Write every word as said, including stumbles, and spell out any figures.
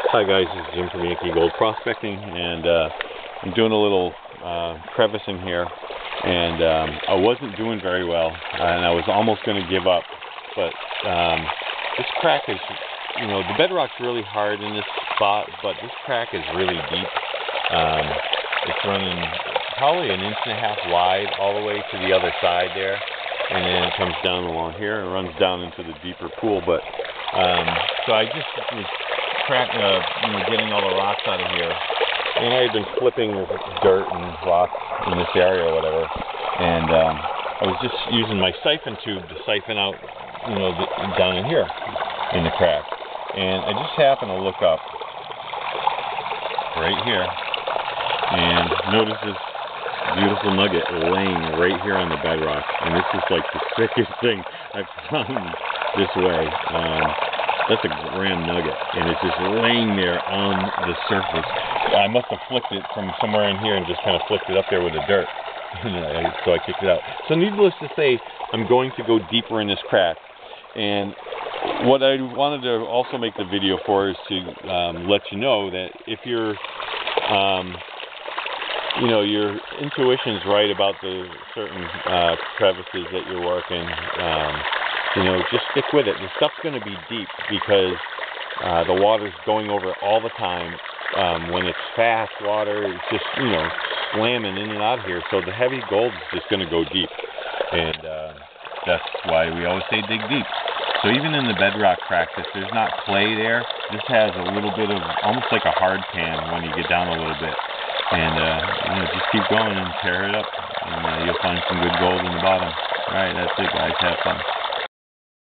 Hi guys, this is Jim from Yankee Gold Prospecting, and uh, I'm doing a little uh, crevicing here, and um, I wasn't doing very well, and I was almost going to give up, but um, this crack is, you know, the bedrock's really hard in this spot, but this crack is really deep. Um, it's running probably an inch and a half wide all the way to the other side there, and then it comes down along here and runs down into the deeper pool. But um, so I just was crack, uh, you know, getting all the rocks out of here, and I had been flipping dirt and rocks in this area or whatever, and um, I was just using my siphon tube to siphon out, you know, the, down in here in the crack, and I just happened to look up right here and notice this beautiful nugget laying right here on the bedrock, and this is like the sickest thing I've found this way. Um, That's a gram nugget, and it's just laying there on the surface. I must have flicked it from somewhere in here and just kind of flicked it up there with the dirt, so I kicked it out. So needless to say, I'm going to go deeper in this crack, and what I wanted to also make the video for is to um, let you know that if you're, um, you know, your intuition's right about the certain uh, crevices that you're working, um, you know, just stick with it. The stuff's going to be deep because uh, the water's going over it all the time. Um, when it's fast water, it's just, you know, slamming in and out of here. So the heavy gold is just going to go deep. And uh, that's why we always say dig deep. So even in the bedrock cracks, if there's not clay there, this has a little bit of, almost like a hard pan when you get down a little bit. And, uh, you know, just keep going and tear it up. And uh, you'll find some good gold in the bottom. All right, that's it, guys. Have fun.